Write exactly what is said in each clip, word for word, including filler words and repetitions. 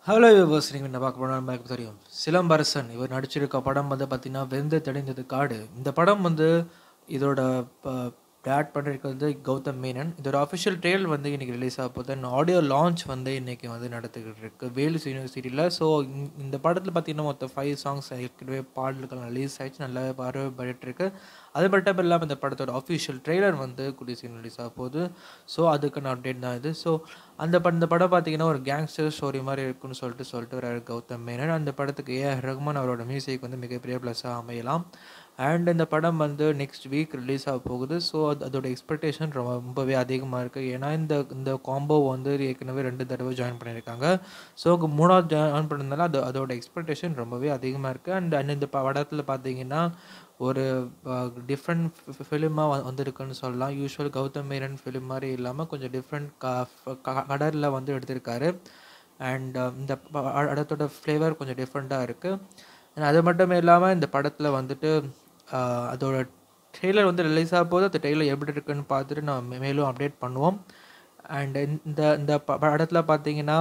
Hello viewers, நீங்கள் என்ன பார்க்க போனால் எனக்கு தெரியும். சிலம்பரசன் இவர் நடிச்சிருக்க படம் வந்து பார்த்தீங்கன்னா வெந்து தணிந்தது காடு. இந்த படம் வந்து இதோட டேட் பண்ணியிருக்கிறது வந்து கௌதம் மேனன். இதோட அஃபிஷியல் ட்ரெயில் வந்து இன்றைக்கி ரிலீஸ் ஆக போகுது. அண்ட் ஆடியோ லான்ச் வந்து இன்றைக்கி வந்து நடந்துக்கிட்டு இருக்குது வேல்ஸ் யூனிவர்சிட்டியில். ஸோ இந்த படத்தில் பார்த்தீங்கன்னா மொத்தம் ஃபைவ் சாங்ஸ் ஏற்கனவே பாடல்கள் ரிலீஸ் ஆகிடுச்சு, நல்லா வரப்பட்டுருக்கு. அது மட்டும் இல்லாமல் இந்த படத்தோட அஃபிஷியல் ட்ரெய்லர் வந்து கூடிய சீக்கிரம் ரிலீஸ் ஆக போகுது. ஸோ அதுக்கான அப்டேட் தான் இது. ஸோ அந்த படம் இந்த படம் பார்த்தீங்கன்னா ஒரு கேங்ஸ்டர் ஸ்டோரி மாதிரி இருக்குன்னு சொல்லிட்டு சொல்லிட்டு வராரு கௌதம் மேனன். அந்த படத்துக்கு ஏ ஆர் ரஹ்மான் அவரோட மியூசிக் வந்து மிகப்பெரிய ப்ளஸ்ஸாக அமையலாம். அண்ட் இந்த படம் வந்து நெக்ஸ்ட் வீக் ரிலீஸ் ஆக போகுது. ஸோ அது அதோட எக்ஸ்பெக்டேஷன் ரொம்பவே அதிகமாக இருக்குது. ஏன்னா இந்த இந்த காம்போ வந்து ஏற்கனவே ரெண்டு தடவை ஜாயின் பண்ணியிருக்காங்க. ஸோ மூணாவது ஜாயின் பண்ணதுனால அது அதோட எக்ஸ்பெக்டேஷன் ரொம்பவே அதிகமாக இருக்குது. அண்ட் அண்ட் இந்த படத்தில் பார்த்தீங்கன்னா ஒரு டிஃப்ரெண்ட் ஃபிலிமாக வ வந்திருக்குன்னு சொல்லலாம். யூஸ்வல் கௌதம் மேனன் ஃபிலிம் மாதிரி இல்லாமல் கொஞ்சம் டிஃப்ரெண்ட் க கடலில் வந்து எடுத்திருக்காரு. அண்ட் இந்த படத்தோட ஃப்ளேவர் கொஞ்சம் டிஃப்ரெண்ட்டாக இருக்குது. அண்ட் அது மட்டும் இல்லாமல் இந்த படத்தில் வந்துட்டு அதோட ட்ரெய்லர் வந்து ரிலீஸ் ஆக போது அந்த ட்ரெய்லர் எப்படி இருக்குன்னு பார்த்துட்டு நான் மேலும் அப்டேட் பண்ணுவோம். அண்ட் இந்த இந்த படத்தில் பார்த்தீங்கன்னா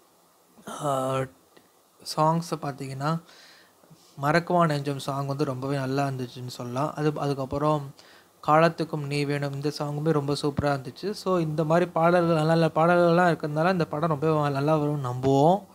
சாங்ஸை பார்த்தீங்கன்னா மறக்குமா நெஞ்சம் சாங் வந்து ரொம்பவே நல்லா இருந்துச்சுன்னு சொல்லலாம். அது அதுக்கப்புறம் காலத்துக்கும் நீ வேணும் இந்த சாங்குமே ரொம்ப சூப்பராக இருந்துச்சு. ஸோ இந்த மாதிரி பாடல்கள் நல்ல நல்ல பாடல்கள்லாம் இருக்கிறதுனால இந்த படம் ரொம்ப நல்லா வரும்னு நம்புவோம்.